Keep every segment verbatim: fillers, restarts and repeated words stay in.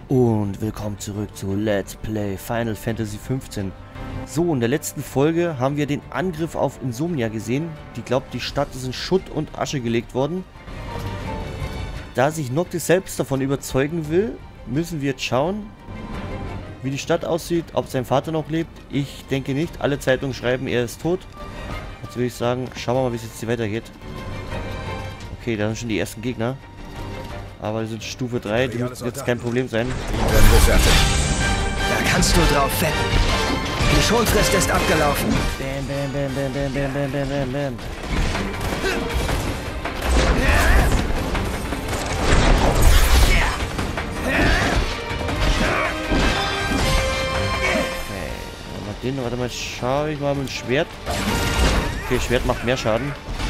Und willkommen zurück zu Let's Play Final Fantasy fünfzehn. So, in der letzten Folge haben wir den Angriff auf Insomnia gesehen. Die glaubt, die Stadt ist in Schutt und Asche gelegt worden. Da sich Noctis selbst davon überzeugen will, müssen wir jetzt schauen, wie die Stadt aussieht, ob sein Vater noch lebt. Ich denke nicht. Alle Zeitungen schreiben, er ist tot. Jetzt würde ich sagen, schauen wir mal, wie es jetzt hier weitergeht. Okay, da sind schon die ersten Gegner. Aber die sind Stufe drei, die müssen jetzt kein Problem sein. Da kannst du drauf wetten. Die Schonfrist ist abgelaufen. Bam, bam, bam, bam, bam, bam, bam, bam, bam, bam. Okay, mal den, warte mal, schaue ich mal mit dem Schwert. Okay, Schwert macht mehr Schaden.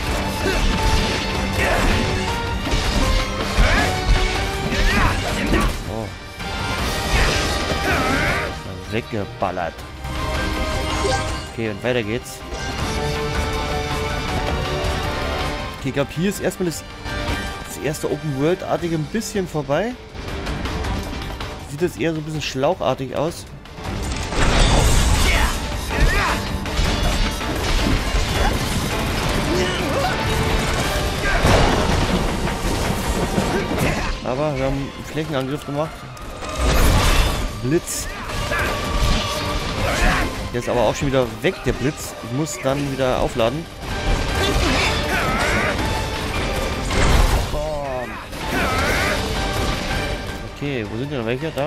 Oh. Weggeballert. Okay, und weiter geht's. Okay, ich glaube, hier ist erstmal das, das erste Open-World-artige ein bisschen vorbei. Sieht jetzt eher so ein bisschen schlauchartig aus. Aber wir haben einen Flächenangriff gemacht. Blitz. Der ist aber auch schon wieder weg, der Blitz. Ich muss dann wieder aufladen. Boom. Okay, wo sind denn noch welche? Da.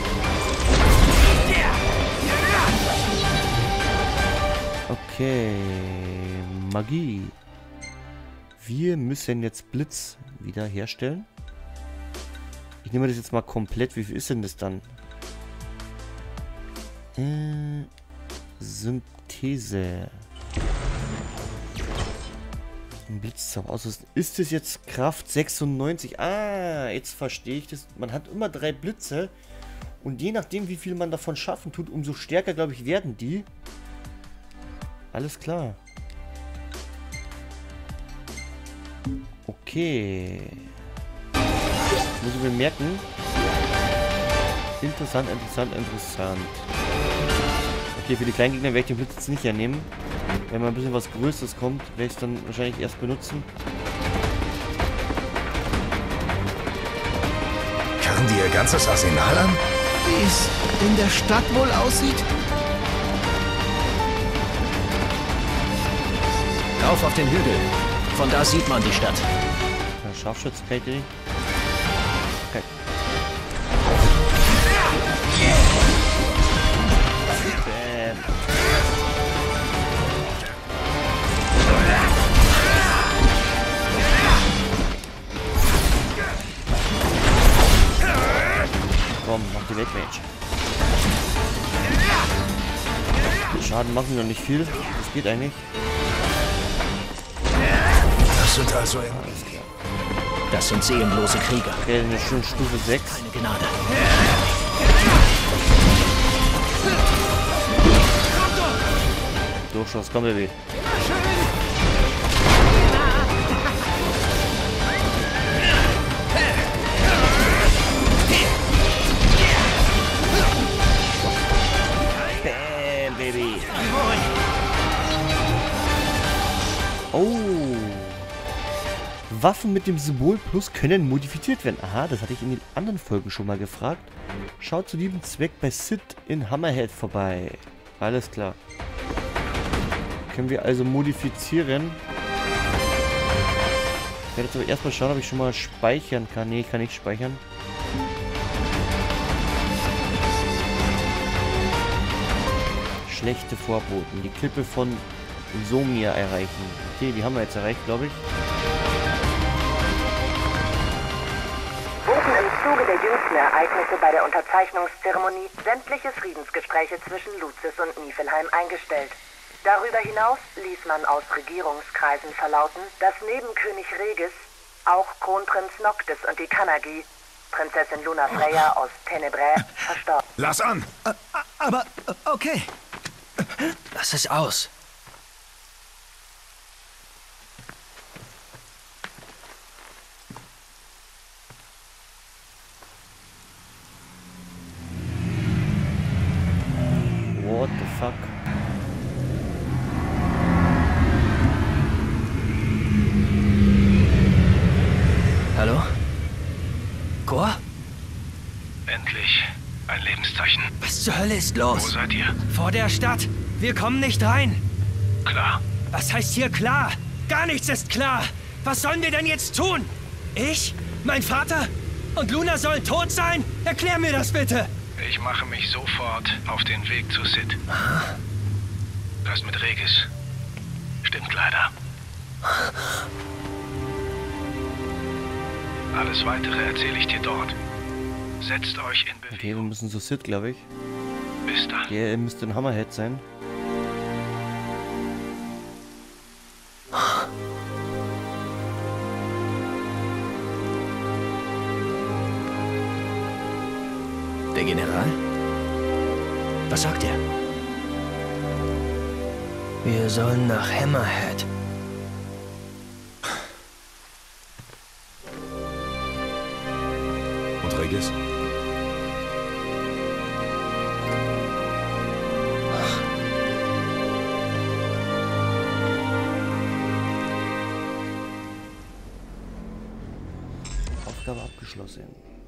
Okay. Magie. Wir müssen jetzt Blitz wieder herstellen. Ich nehme das jetzt mal komplett. Wie viel ist denn das dann? Äh, Synthese. Ein Blitzzauber ausrüsten. Ist es jetzt Kraft sechsundneunzig? Ah, jetzt verstehe ich das. Man hat immer drei Blitze. Und je nachdem, wie viel man davon schaffen tut, umso stärker, glaube ich, werden die. Alles klar. Okay. Muss ich mir merken. Interessant, interessant, interessant. Okay, für die kleinen Gegner werde ich den Blitz jetzt nicht hernehmen. Wenn mal ein bisschen was Größeres kommt, werde ich es dann wahrscheinlich erst benutzen. Karren die ihr ganzes Arsenal an? Wie es in der Stadt wohl aussieht? Rauf auf den Hügel. Von da sieht man die Stadt. Ja, Scharfschützkette. Okay. Bam. Komm, mach die weg, Mensch. Schaden machen wir noch nicht viel. Das geht eigentlich. Das sind also im... Das sind seelenlose Krieger. Okay, eine schöne Stufe sechs. Keine Gnade. Durchschuss, komm, Baby. Bam, Baby. Oh. Waffen mit dem Symbol Plus können modifiziert werden. Aha, das hatte ich in den anderen Folgen schon mal gefragt. Schaut zu diesem Zweck bei Sid in Hammerhead vorbei. Alles klar. Können wir also modifizieren. Ich werde jetzt aber erstmal schauen, ob ich schon mal speichern kann. Ne, ich kann nicht speichern. Schlechte Vorboten. Die Klippe von Insomnia erreichen. Okay, die haben wir jetzt erreicht, glaube ich. Wurden im Zuge der jüngsten Ereignisse bei der Unterzeichnungszeremonie sämtliche Friedensgespräche zwischen Lucis und Niflheim eingestellt. Darüber hinaus ließ man aus Regierungskreisen verlauten, dass neben König Regis auch Kronprinz Noctis und die Kanagi, Prinzessin Luna Freya aus Tenebrae, verstorben. Lass an! Aber, okay. Lass es aus. Kor? Endlich. Ein Lebenszeichen. Was zur Hölle ist los? Wo seid ihr? Vor der Stadt. Wir kommen nicht rein. Klar. Was heißt hier klar? Gar nichts ist klar. Was sollen wir denn jetzt tun? Ich? Mein Vater? Und Luna sollen tot sein? Erklär mir das bitte. Ich mache mich sofort auf den Weg zu Sid. Das mit Regis stimmt leider. Alles Weitere erzähle ich dir dort. Setzt euch in Bewegung. Okay, wir müssen zu Sid, glaube ich. Bis dann. Der yeah, müsste ein Hammerhead sein. Der General? Was sagt er? Wir sollen nach Hammerhead. Und Regis? Aufgabe abgeschlossen.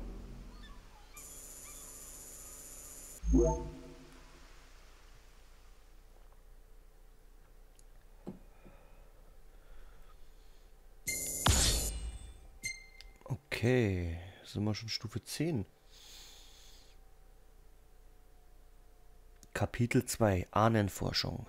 Okay, sind wir schon Stufe zehn. Kapitel zwei, Ahnenforschung.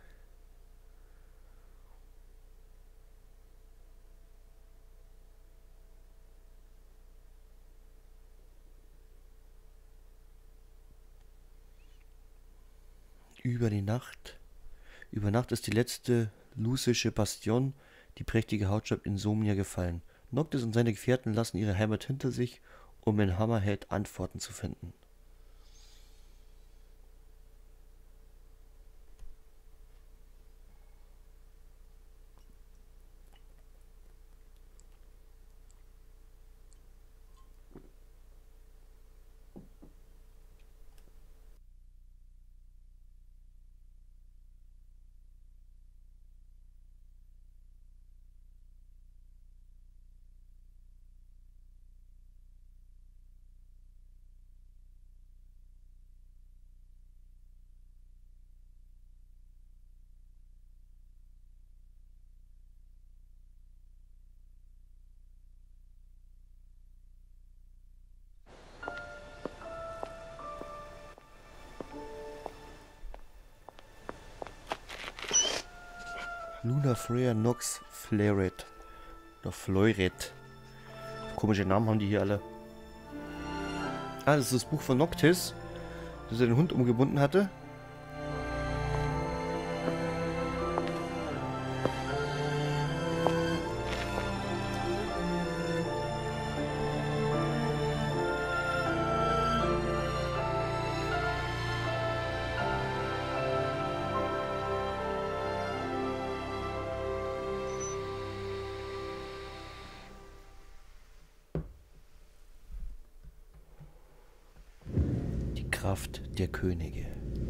Über die Nacht. Über Nacht ist die letzte lusische Bastion, die prächtige Hauptstadt Insomnia, gefallen. Noctis und seine Gefährten lassen ihre Heimat hinter sich, um in Hammerhead Antworten zu finden. Luna Freya Nox Fleuret. Oder Fleuret. Komische Namen haben die hier alle. Ah, das ist das Buch von Noctis, das er den Hund umgebunden hatte. Kraft der Könige.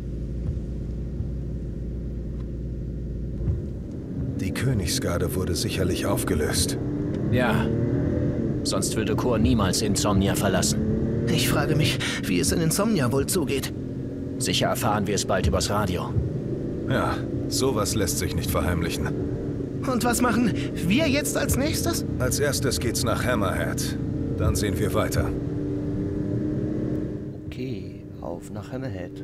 Die Königsgarde wurde sicherlich aufgelöst. Ja. Sonst würde Kor niemals Insomnia verlassen. Ich frage mich, wie es in Insomnia wohl zugeht. Sicher erfahren wir es bald übers Radio. Ja, sowas lässt sich nicht verheimlichen. Und was machen wir jetzt als nächstes? Als erstes geht's nach Hammerhead. Dann sehen wir weiter. Okay, auf nach Hammerhead.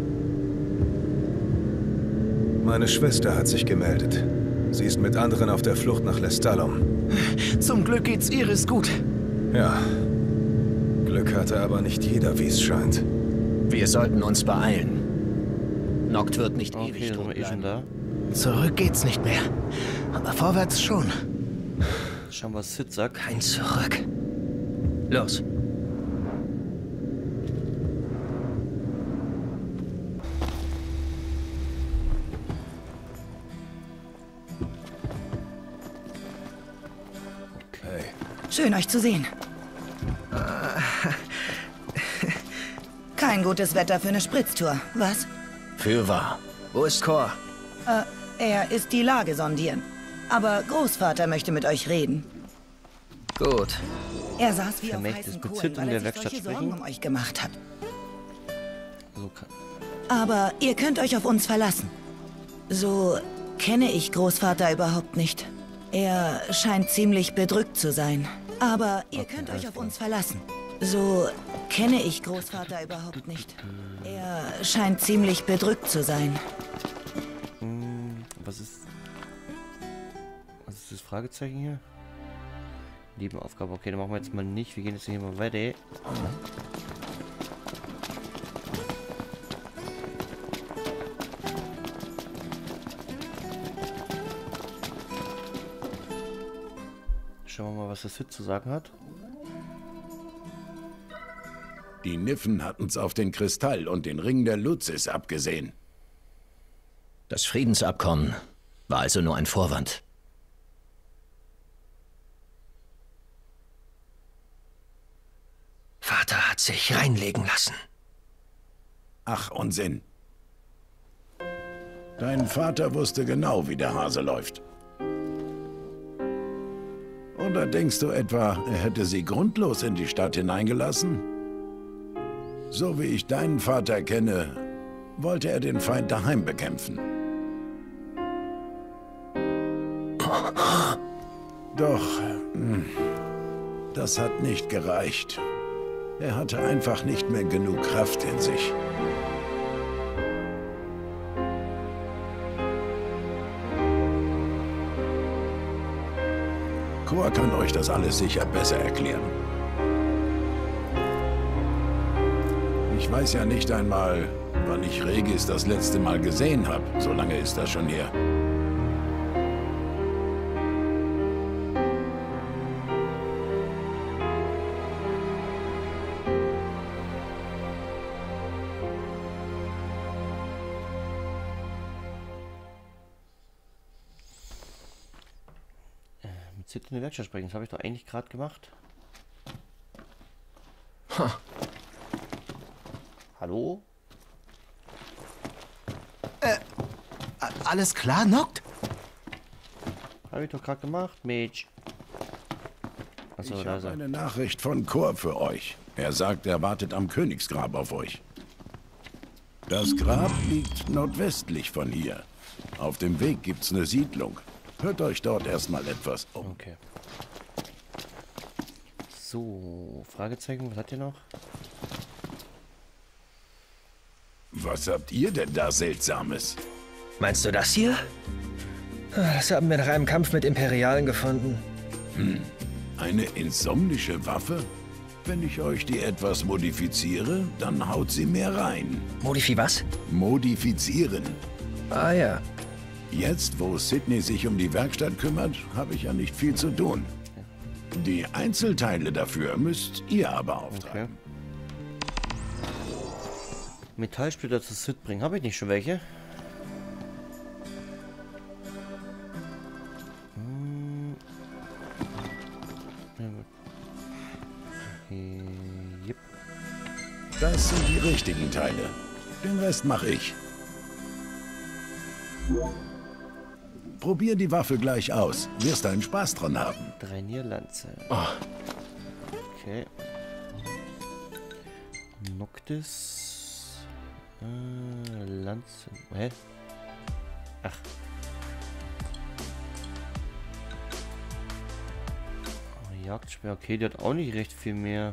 Meine Schwester hat sich gemeldet. Sie ist mit anderen auf der Flucht nach Lestalum. Zum Glück geht's Iris gut. Ja. Glück hatte aber nicht jeder, wie es scheint. Wir sollten uns beeilen. Noct wird nicht Okay, ewig sind tot wir eh schon bleiben. da. Zurück geht's nicht mehr. Aber vorwärts schon. Schauen wir, was Sid sagt. Kein Zurück. Los. Hey. Schön, euch zu sehen. Kein gutes Wetter für eine Spritztour, was? Fürwahr. Wo ist Kor? Äh, er ist die Lage sondieren. Aber Großvater möchte mit euch reden. Gut. Er saß wie auf Vermächtnis heißen mit Kohlen, Sid in weil der er sich Werkstatt solche sprechen. Sorgen um euch gemacht hat. So kann. Aber ihr könnt euch auf uns verlassen. So kenne ich Großvater überhaupt nicht. Er scheint ziemlich bedrückt zu sein. Aber ihr Okay, könnt alles euch auf klar. uns verlassen. So kenne ich Großvater überhaupt nicht. Er scheint ziemlich bedrückt zu sein. Hm, was ist. Was ist das Fragezeichen hier? Nebenaufgabe. Okay, dann machen wir jetzt mal nicht. Wir gehen jetzt hier mal weiter. Schauen wir mal, was das Sid zu sagen hat. Die Niffen hatten's auf den Kristall und den Ring der Luzis abgesehen. Das Friedensabkommen war also nur ein Vorwand. Vater hat sich reinlegen lassen. Ach, Unsinn. Dein Vater wusste genau, wie der Hase läuft. Oder denkst du etwa, er hätte sie grundlos in die Stadt hineingelassen? So wie ich deinen Vater kenne, wollte er den Feind daheim bekämpfen. Doch, hm, das hat nicht gereicht. Er hatte einfach nicht mehr genug Kraft in sich. Kor kann euch das alles sicher besser erklären. Ich weiß ja nicht einmal, wann ich Regis das letzte Mal gesehen habe. So lange ist das schon her. Mit Sid in der Werkstatt sprechen. Das habe ich doch eigentlich gerade gemacht. Ha. Hallo? Alles klar, Noct? Habe ich doch gerade gemacht, Mädchen. Achso, Ich da ist habe er. eine Nachricht von Kor für euch. Er sagt, er wartet am Königsgrab auf euch. Das Grab liegt nordwestlich von hier. Auf dem Weg gibt's eine Siedlung. Hört euch dort erstmal etwas um. Okay. So, Fragezeichen, was hat ihr noch? Was habt ihr denn da Seltsames? Meinst du das hier? Ah, Das haben wir nach einem Kampf mit Imperialen gefunden. Eine insomnische Waffe? Wenn ich euch die etwas modifiziere, dann haut sie mehr rein. Modifi was? Modifizieren. Ah ja. Jetzt, wo Sydney sich um die Werkstatt kümmert, habe ich ja nicht viel zu tun. Die Einzelteile dafür müsst ihr aber Okay. auftreiben. Metallsplitter zu Sid bringen. Habe ich nicht schon welche? Hm. Ja, gut. Okay, yep. Das sind die richtigen Teile. Den Rest mache ich. Probier die Waffe gleich aus. Wirst einen Spaß dran haben. Drainierlanze. Oh, Okay. Noctis. Äh, Lanze. Hä? Ach. Oh, Jagdspeer. Okay, die hat auch nicht recht viel mehr.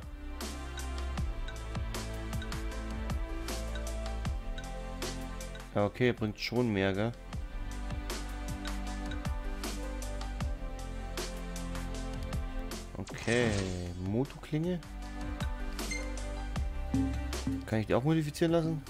Ja, okay, bringt schon mehr, gell? Okay, Motoklinge. Kann ich die auch modifizieren lassen?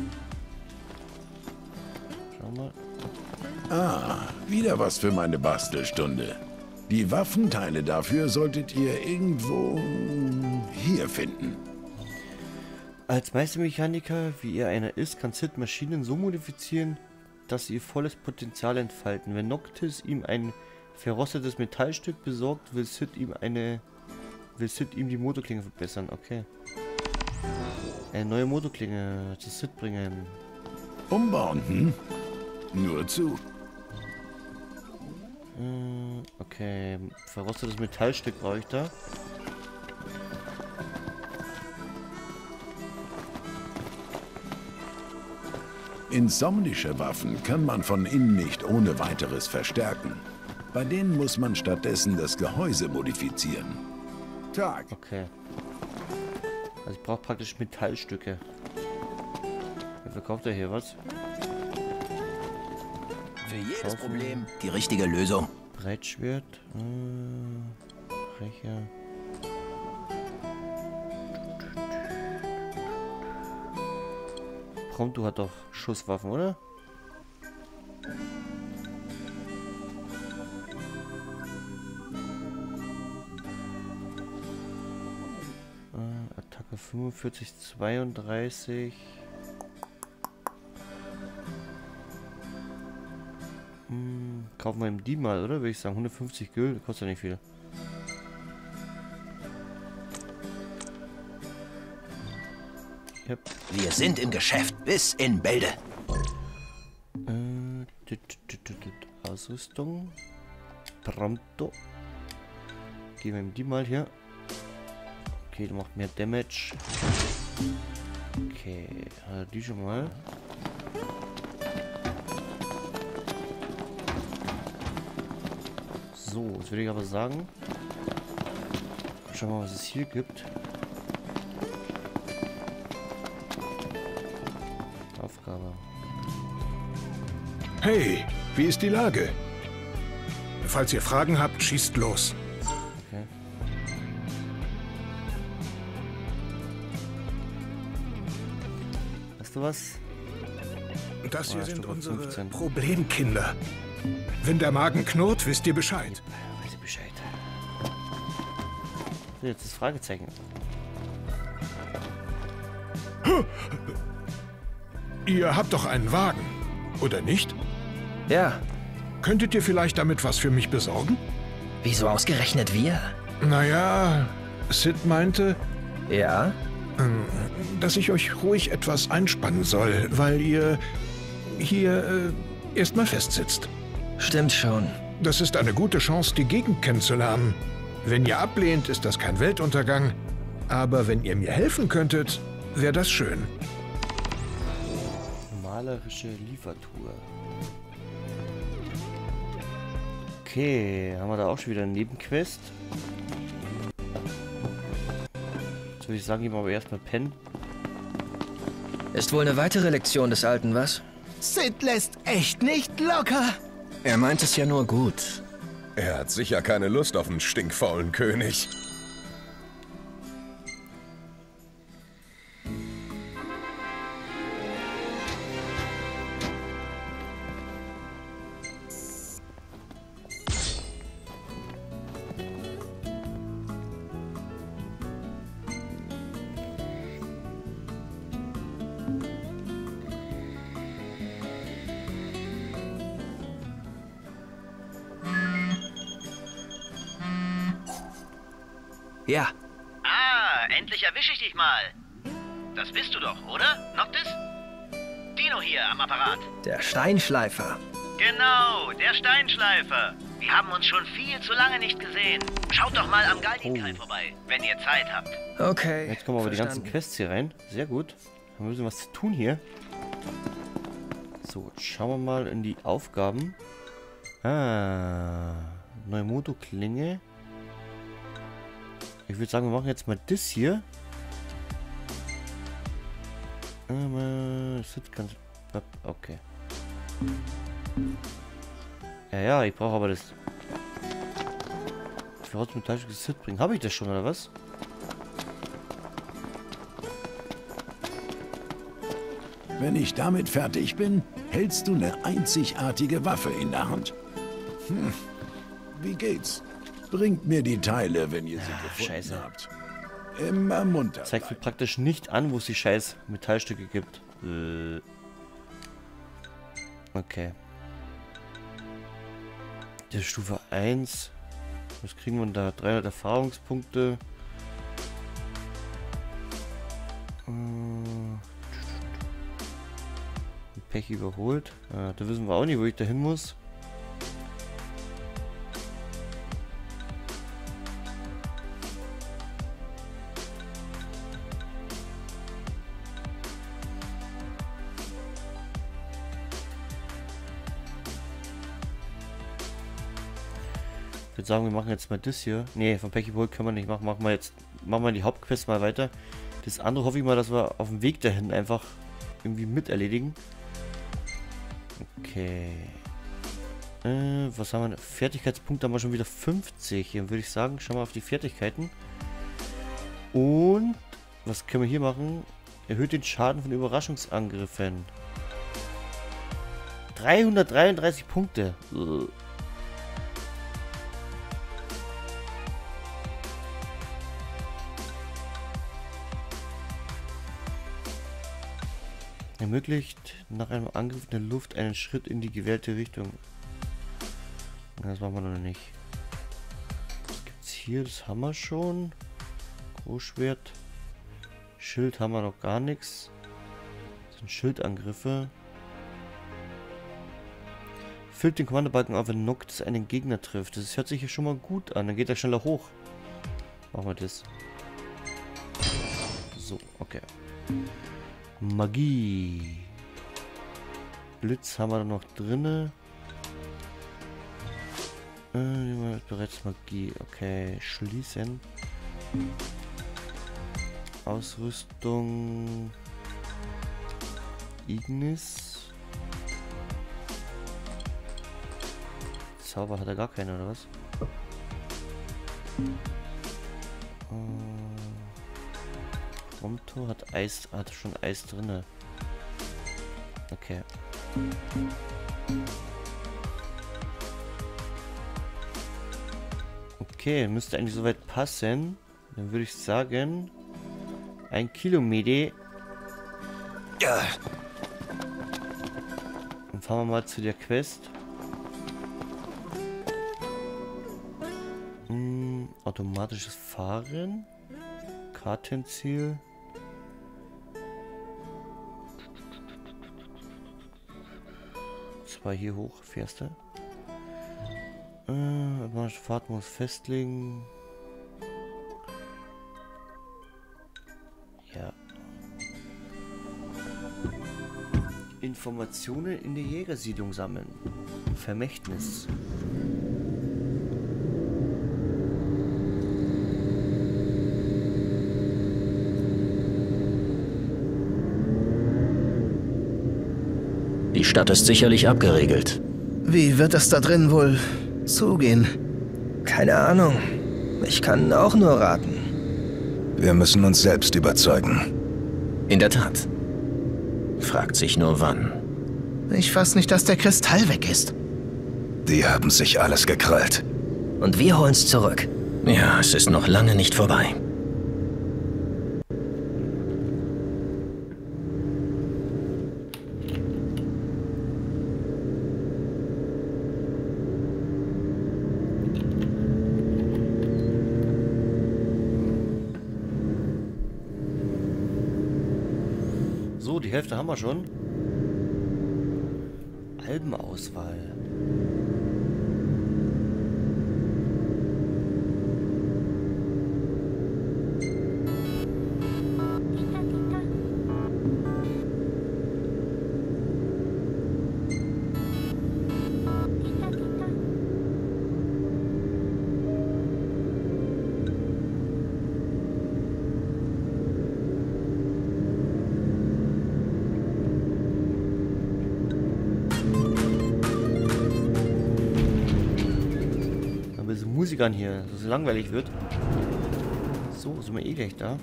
Schau mal. Ah, wieder was für meine Bastelstunde. Die Waffenteile dafür solltet ihr irgendwo hier finden. Als Meistermechaniker, wie er einer ist, kann Sid Maschinen so modifizieren, dass sie ihr volles Potenzial entfalten. Wenn Noctis ihm ein verrostetes Metallstück besorgt, will Sid ihm eine will Sid ihm die Motorklinge verbessern. Okay. Eine neue Motorklinge zu Sid bringen. Umbauen, hm? Nur zu. Äh, okay. Verrostetes Metallstück brauche ich da. Insomnische Waffen kann man von innen nicht ohne weiteres verstärken. Bei denen muss man stattdessen das Gehäuse modifizieren. Tag. Okay. Also ich brauche praktisch Metallstücke. Wer verkauft er hier was? Für jedes Problem die richtige Lösung. Breitschwert. Äh, Brecher. Prompto hat doch Schusswaffen, oder? Äh, Attacke fünfundvierzig, zweiunddreißig. Hm, kaufen wir ihm die mal, oder? Würde ich sagen, hundertfünfzig Gül, kostet ja nicht viel. Yep. Wir sind im Geschäft bis in Bälde. Äh, tut, tut, tut, tut. Ausrüstung. Prompto. Geben wir ihm die mal hier. Okay, die macht mehr Damage. Okay, also die schon mal. So, jetzt würde ich aber sagen. Schauen wir mal, was es hier gibt. Aufgabe. Hey, wie ist die Lage? Falls ihr Fragen habt, schießt los. Okay. Weißt du was? Das hier Ah, sind Stufe unsere fünfzehn. Problemkinder. Wenn der Magen knurrt, wisst ihr Bescheid. Weiß ich Bescheid. So, jetzt das Fragezeichen. Ihr habt doch einen Wagen, oder nicht? Ja, Könntet ihr vielleicht damit was für mich besorgen? wieso ausgerechnet wir? Naja, Sid meinte, Ja? dass ich euch ruhig etwas einspannen soll, weil ihr hier äh, erstmal festsitzt. Stimmt schon. Das ist eine gute Chance, die Gegend kennenzulernen. Wenn ihr ablehnt, ist das kein Weltuntergang. Aber wenn ihr mir helfen könntet, wäre das schön. Malerische Liefertour. Okay, haben wir da auch schon wieder eine Nebenquest. Jetzt würde ich sagen, gehen wir aber erstmal pennen. Ist wohl eine weitere Lektion des Alten, was? Sid lässt echt nicht locker. Er meint es ja nur gut. Er hat sicher keine Lust auf einen stinkfaulen König. Ja, Ah, endlich erwische ich dich mal. Das bist du doch, oder, Noctis? Dino hier am Apparat. der Steinschleifer. Genau, der Steinschleifer. Wir haben uns schon viel zu lange nicht gesehen. Schaut doch mal am Galgenkai Oh. vorbei, wenn ihr Zeit habt. Okay. Jetzt kommen aber die ganzen verstanden. Quests hier rein. Sehr gut. Haben wir ein bisschen was zu tun hier. So, jetzt schauen wir mal in die Aufgaben. Ah, neue Moto-Klinge. Ich würde sagen, wir machen jetzt mal das hier. Ähm, Sid ganz. Okay. Ja, ja, ich brauche aber das. Ich will Metallstück Sid bringen. Habe ich das schon, oder was? Wenn ich damit fertig bin, hältst du eine einzigartige Waffe in der Hand. Hm, wie geht's? Bringt mir die Teile, wenn ihr sie Ah, gefunden scheiße. habt. Immer munter Zeigt mir bleiben. praktisch nicht an, wo es die scheiß Metallstücke gibt. Äh. Okay. Das ist Stufe eins. Was kriegen wir denn da? dreihundert Erfahrungspunkte. Äh. Pech überholt. Äh, da wissen wir auch nicht, wo ich da hin muss. würde sagen, wir machen jetzt mal das hier. Ne, von Pecki Bowl können wir nicht machen. Machen wir jetzt, machen wir die Hauptquest mal weiter. Das andere hoffe ich mal, dass wir auf dem Weg dahin einfach irgendwie mit erledigen. Okay. Äh, was haben wir? Fertigkeitspunkte haben wir schon wieder fünfzig. Dann würde ich sagen, schauen wir auf die Fertigkeiten. Und was können wir hier machen? Erhöht den Schaden von Überraschungsangriffen. dreihundertdreiunddreißig Punkte. Ermöglicht nach einem Angriff in der Luft einen Schritt in die gewählte Richtung. Das machen wir noch nicht. Was gibt's hier? Das haben wir schon. Großschwert. Schild haben wir noch gar nichts. Das sind Schildangriffe. Füllt den Kommandobalken auf, wenn Noctis einen Gegner trifft. Das hört sich ja schon mal gut an. Dann geht er schneller hoch. Machen wir das. So, okay. Magie. Blitz haben wir noch drinne. Äh, bereits Magie. Okay, schließen. Ausrüstung. Ignis. Zauber hat er gar keine, oder was? Prompto hat Eis, hat schon Eis drinne. Okay. Okay, müsste eigentlich soweit passen. Dann würde ich sagen, ein Kilometer. Ja. Dann fahren wir mal zu der Quest. Hm, automatisches Fahren. Kartenziel. Zwei hier hoch, fährst du? Äh, automatische Fahrt muss festlegen. Ja. Informationen in der Jägersiedlung sammeln. Vermächtnis. Die Stadt ist sicherlich abgeriegelt. Wie wird es da drin wohl zugehen? Keine Ahnung. Ich kann auch nur raten. Wir müssen uns selbst überzeugen. In der Tat. Fragt sich nur wann. Ich fass nicht, dass der Kristall weg ist. Die haben sich alles gekrallt. Und wir holen's zurück. Ja, es ist noch lange nicht vorbei. So, die Hälfte haben wir schon. Albenauswahl. Musik an hier, dass es langweilig wird. So, sind wir eh gleich da.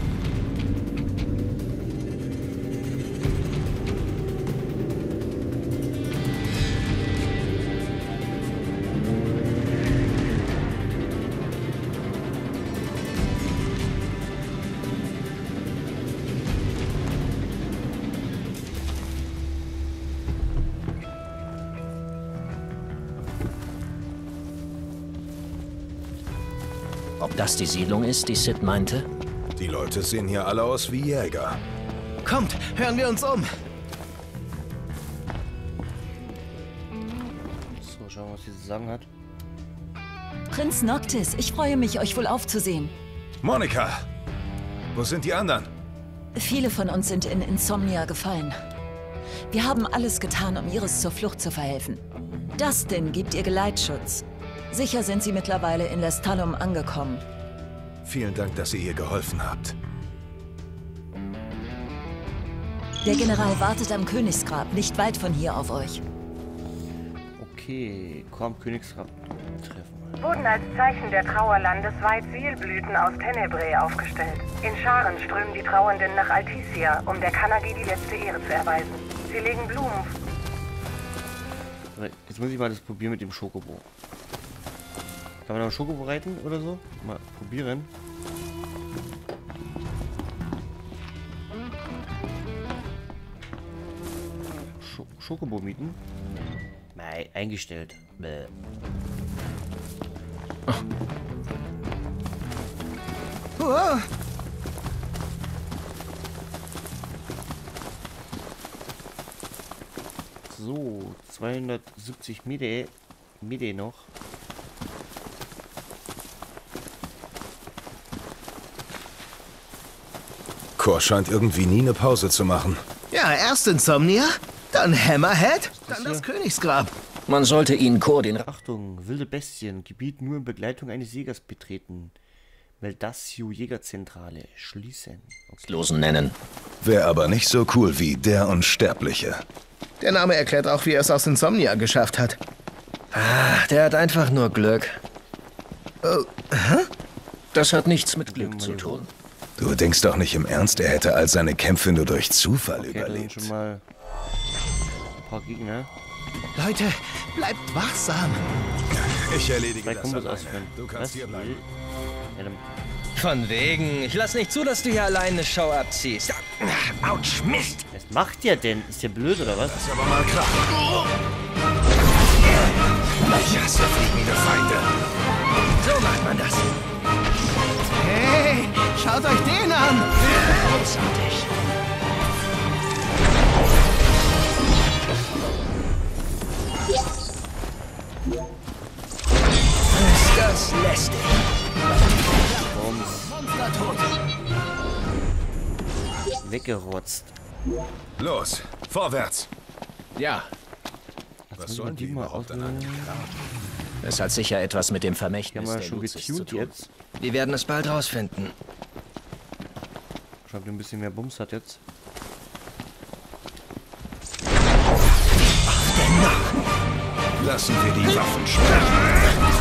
Ob das die Siedlung ist, die Sid meinte? Die Leute sehen hier alle aus wie Jäger. Kommt, hören wir uns um. So, schauen wir, was sie zu sagen hat. Prinz Noctis, ich freue mich, euch wohl aufzusehen. Monika! Wo sind die anderen? Viele von uns sind in Insomnia gefallen. Wir haben alles getan, um Iris zur Flucht zu verhelfen. Dustin gibt ihr Geleitschutz. Sicher sind sie mittlerweile in Lestallum angekommen. Vielen Dank, dass ihr ihr geholfen habt. Der General wartet am Königsgrab, nicht weit von hier auf euch. Okay, komm, Königsgrab treffen. Wurden als Zeichen der Trauer landesweit Sielblüten aus Tenebrae aufgestellt. In Scharen strömen die Trauernden nach Alticia, um der Kanagi die letzte Ehre zu erweisen. Sie legen Blumen. Jetzt muss ich mal das probieren mit dem Schokobo. Kann man noch Schokobo reiten oder so? Mal probieren. Sch Schokobo mieten? Nein, eingestellt. Bäh. Oh. So, zweihundertsiebzig Meter, Meter noch. Kor scheint irgendwie nie eine Pause zu machen. Ja, erst Insomnia, dann Hammerhead, dann das Königsgrab. Man sollte ihn koordinieren. Achtung, wilde Bestien, Gebiet nur in Begleitung eines Jägers betreten. Meldacio Jägerzentrale, schließen. Okay. Losen nennen. Wäre aber nicht so cool wie der Unsterbliche. Der Name erklärt auch, wie er es aus Insomnia geschafft hat. Ah, der hat einfach nur Glück. Oh, hä? Das hat nichts mit Glück zu tun. Du denkst doch nicht im Ernst, er hätte all seine Kämpfe nur durch Zufall okay, überlebt. Schon mal ein paar Gegner. Leute, bleibt wachsam. Ich erledige Zwei das Kombos alleine. ausführen. Du kannst Was? hier bleiben. Ja, Von wegen. Ich lass nicht zu, dass du hier alleine eine Show abziehst. Autsch, Mist. was macht der denn? Ist der blöd oder was? Das ist aber mal klar. Ich hasse fliegende Feinde. So macht man das. Hey, schaut euch den an. Großartig. Ist das lästig. Monster tot. Weggerotzt. Los, vorwärts. Ja. Was sollen die überhaupt an einem Es hat sicher etwas mit dem Die Vermächtnis haben wir der schon Luzis zu getuned tun. jetzt. Wir werden es bald rausfinden. Schaut, ein bisschen mehr Bums hat jetzt. Lassen wir die Waffen sprechen.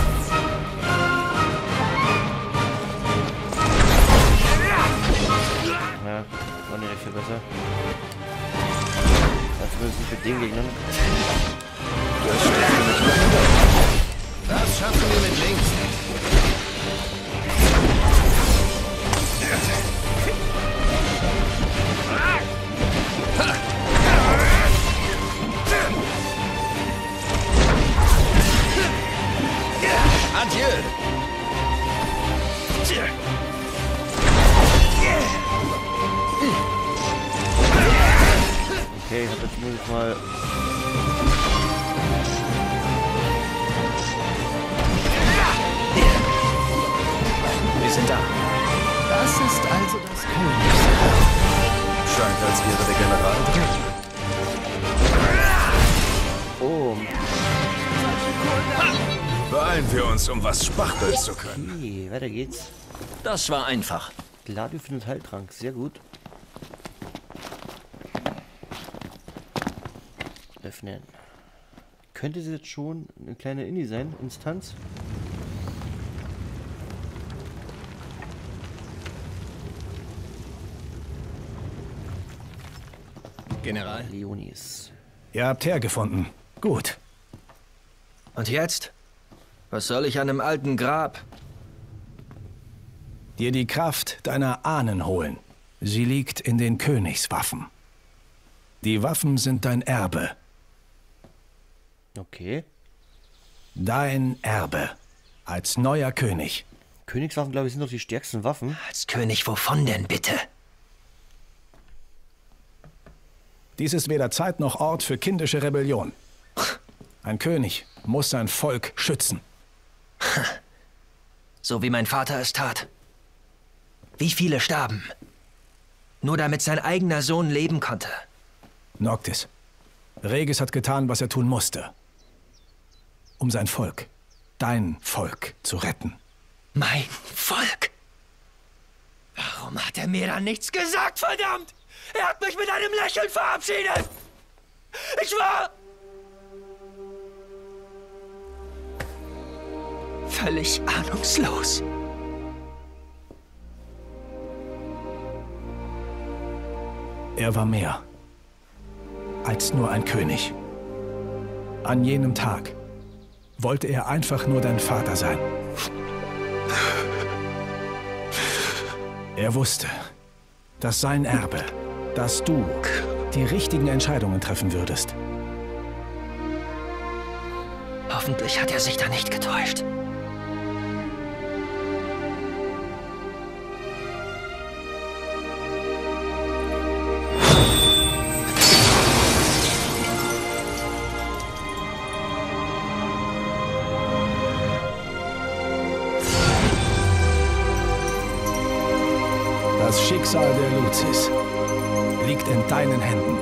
Ja, war nicht viel besser. Ja, zumindest nicht mit den Gegnern. Das schaffen wir mit links. Adieu. Okay, hat jetzt zumindest mal. Wir sind da. Das ist also das Königsgrab. Scheint, als wäre der General drin. Oh. Beeilen wir uns, um was spachteln zu können. Okay, weiter geht's. Das war einfach. Gladio findet Heiltrank, sehr gut. Öffnen. Könnte es jetzt schon eine kleine Indie sein, Instanz? General. Leonis. Ihr habt hergefunden. Gut. Und jetzt? Was soll ich an einem alten Grab? Dir die Kraft deiner Ahnen holen. Sie liegt in den Königswaffen. Die Waffen sind dein Erbe. Okay. Dein Erbe. Als neuer König. Königswaffen, glaube ich, sind doch die stärksten Waffen. Als König wovon denn bitte? Dies ist weder Zeit noch Ort für kindische Rebellion. Ein König muss sein Volk schützen. So wie mein Vater es tat. Wie viele starben? Nur damit sein eigener Sohn leben konnte. Noctis. Regis hat getan, was er tun musste. Um sein Volk. dein Volk zu retten. Mein Volk? Warum hat er mir dann nichts gesagt, verdammt? Er hat mich mit einem Lächeln verabschiedet! Ich war... völlig ahnungslos. Er war mehr als nur ein König. An jenem Tag wollte er einfach nur dein Vater sein. Er wusste, dass sein Erbe, dass du die richtigen Entscheidungen treffen würdest. Hoffentlich hat er sich da nicht getäuscht. Das Schicksal der Luzis liegt in deinen Händen.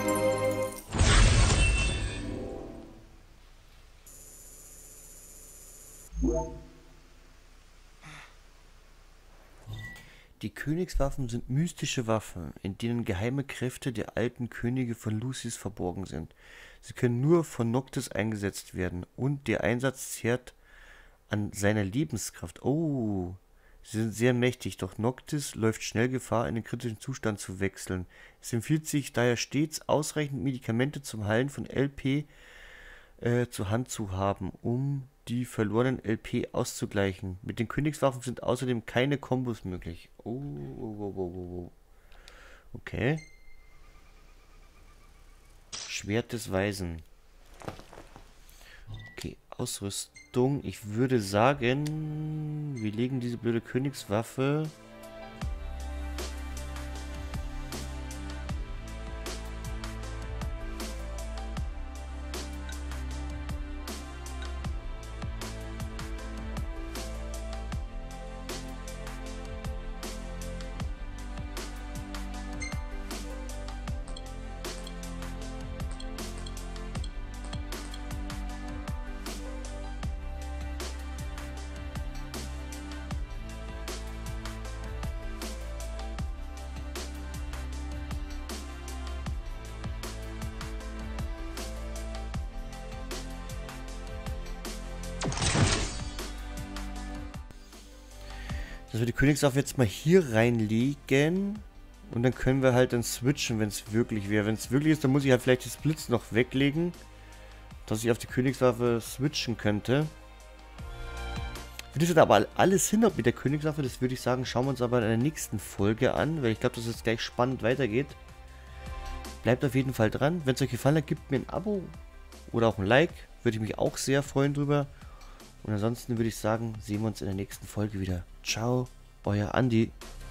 Die Königswaffen sind mystische Waffen, in denen geheime Kräfte der alten Könige von Lucis verborgen sind. Sie können nur von Noctis eingesetzt werden und der Einsatz zehrt an seiner Lebenskraft. Oh, sie sind sehr mächtig, doch Noctis läuft schnell Gefahr, in den kritischen Zustand zu wechseln. Es empfiehlt sich daher stets, ausreichend Medikamente zum Heilen von L P äh, zur Hand zu haben, um die verlorenen L P auszugleichen. Mit den Königswaffen sind außerdem keine Kombos möglich. Oh, oh, oh, oh, oh. Okay. Schwert des Weisen. Okay, Ausrüstung. Ich würde sagen, wir legen diese blöde Königswaffe... Dass wir die Königswaffe jetzt mal hier reinlegen und dann können wir halt dann switchen, wenn es wirklich wäre. Wenn es wirklich ist, dann muss ich halt vielleicht die Splits noch weglegen, dass ich auf die Königswaffe switchen könnte. Wie das jetzt aber alles hin mit der Königswaffe, das würde ich sagen, schauen wir uns aber in der nächsten Folge an, weil ich glaube, dass es gleich spannend weitergeht. Bleibt auf jeden Fall dran. Wenn es euch gefallen hat, gebt mir ein Abo oder auch ein Like. Würde ich mich auch sehr freuen drüber. Und ansonsten würde ich sagen, sehen wir uns in der nächsten Folge wieder. Ciao, euer Andi.